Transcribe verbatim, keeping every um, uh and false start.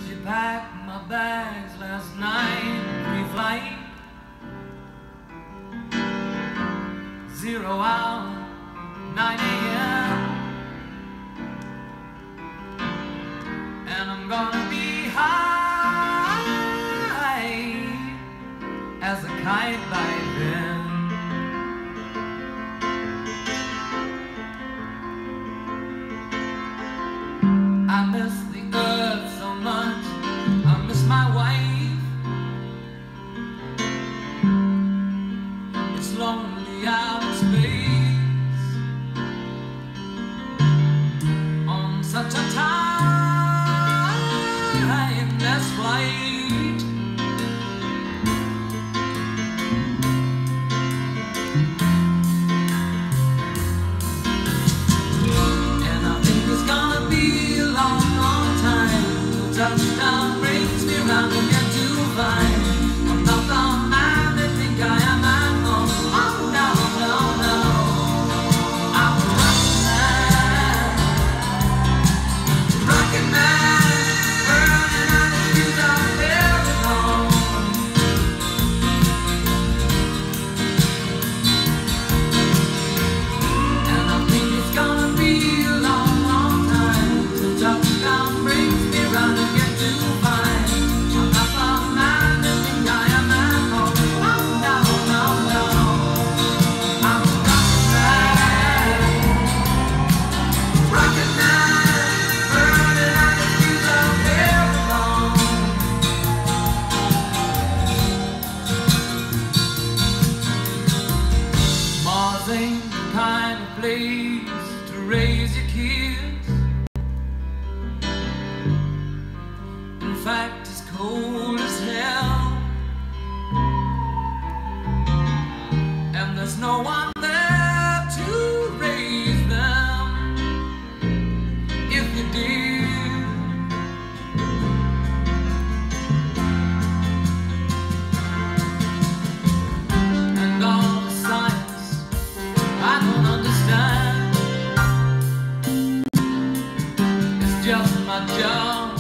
She packed my bags last night, pre-flight, zero hour, nine A M And I'm gonna be high as a kite by then. I miss the earth so much, I miss my wife. It's lonely out in space on such a timeless flight. And I think it's gonna be a long, long time till touchdown brings me round again to find I'm not the man they think I am at home. Oh no, no, no, I'm a rockin' man, rockin' man, burning out the fuse out there alone. And I think it's gonna be a long, long time till touchdown brings me round again to find I'm not the man they think I am at home. Oh no, no, no, I'm a rockin' man, rockin' man, burning out the fuse out there alone. Mars ain't the kind of place to raise your kids. In fact, it's cold as hell, and there's no one there to raise them if you did. And all the science I don't understand, it's just my job